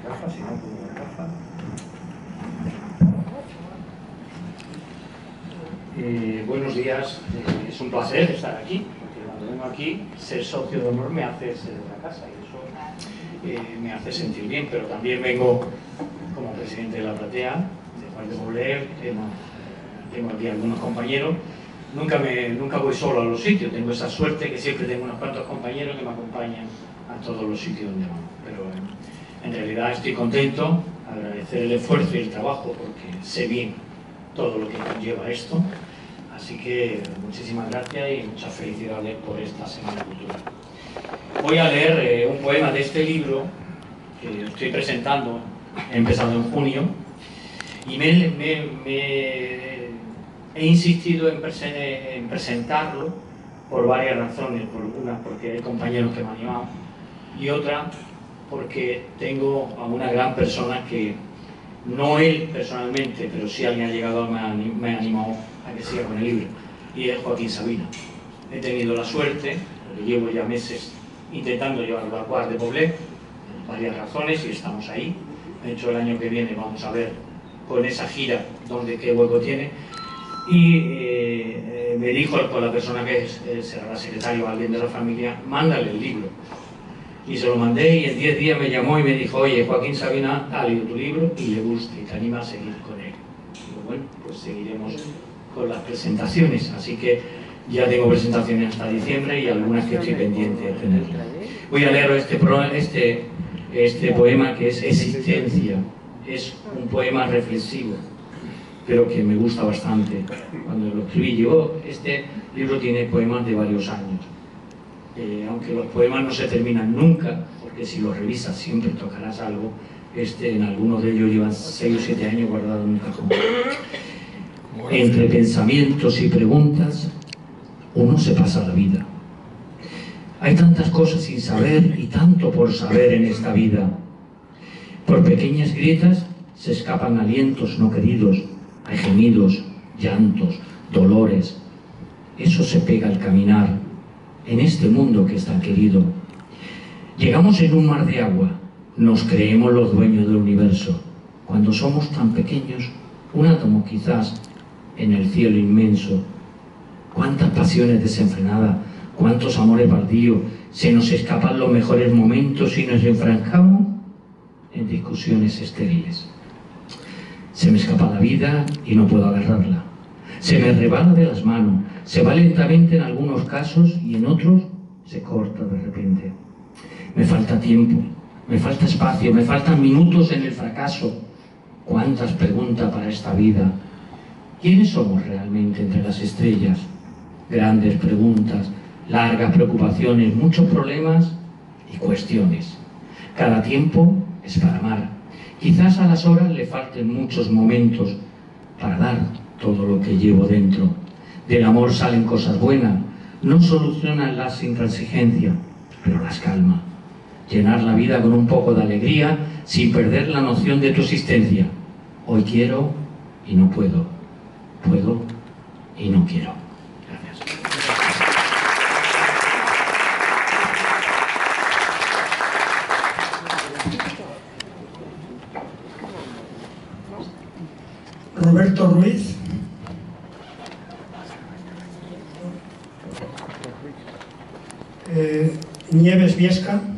gafas, si no pongo las gafas. Buenos días, es un placer estar aquí, porque cuando vengo aquí, ser socio de honor me hace ser de la casa y eso me hace sentir bien, pero también vengo como presidente de la platea, de Juan de Bobler, tengo aquí algunos compañeros. Nunca voy solo a los sitios, tengo esa suerte que siempre tengo unos cuantos compañeros que me acompañan a todos los sitios donde vamos. Pero en realidad estoy contento, agradecer el esfuerzo y el trabajo porque sé bien todo lo que conlleva esto. Así que muchísimas gracias y muchas felicidades por esta Semana Cultural. Voy a leer un poema de este libro que estoy presentando, he empezado en junio, y he insistido en presentarlo por varias razones. Por una, porque hay compañeros que me han animado, y otra, porque tengo a una gran persona que, no él personalmente, pero sí alguien ha llegado, me ha animado a que siga con el libro, y es Joaquín Sabina. He tenido la suerte, llevo ya meses intentando llevarlo al Quart de Poblet, por varias razones, y estamos ahí. De hecho, el año que viene vamos a ver con esa gira qué hueco tiene. Y me dijo con la persona que será la secretaria o alguien de la familia, mándale el libro. Y se lo mandé, y en 10 días me llamó y me dijo: oye, Joaquín Sabina ha leído tu libro y le gusta y te anima a seguir con él. Digo, bueno, pues seguiremos con las presentaciones, así que ya tengo presentaciones hasta diciembre y algunas que estoy pendiente de tener. Voy a leer este poema, que es Existencia. Es un poema reflexivo, pero que me gusta bastante. Cuando lo escribí, este libro tiene poemas de varios años. Aunque los poemas no se terminan nunca, porque si los revisas siempre tocarás algo, en algunos de ellos llevan 6 o 7 años guardado en un cajón. Entre pensamientos y preguntas, uno se pasa la vida. Hay tantas cosas sin saber y tanto por saber en esta vida. Por pequeñas grietas se escapan alientos no queridos, hay gemidos, llantos, dolores. Eso se pega al caminar en este mundo que es tan querido. Llegamos en un mar de agua, nos creemos los dueños del universo. Cuando somos tan pequeños, un átomo quizás en el cielo inmenso. Cuántas pasiones desenfrenadas, cuántos amores baldíos, se nos escapan los mejores momentos y nos enfrancamos en discusiones estériles. Se me escapa la vida y no puedo agarrarla. Se me rebala de las manos, se va lentamente en algunos casos y en otros se corta de repente. Me falta tiempo, me falta espacio, me faltan minutos en el fracaso. ¿Cuántas preguntas para esta vida? ¿Quiénes somos realmente entre las estrellas? Grandes preguntas, largas preocupaciones, muchos problemas y cuestiones. Cada tiempo es para amar. Quizás a las horas le falten muchos momentos para dar todo lo que llevo dentro. Del amor salen cosas buenas, no solucionan las intransigencias, pero las calma. Llenar la vida con un poco de alegría sin perder la noción de tu existencia. Hoy quiero y no puedo, puedo y no quiero. Gracias. Roberto Ruiz. Nieves Viesca.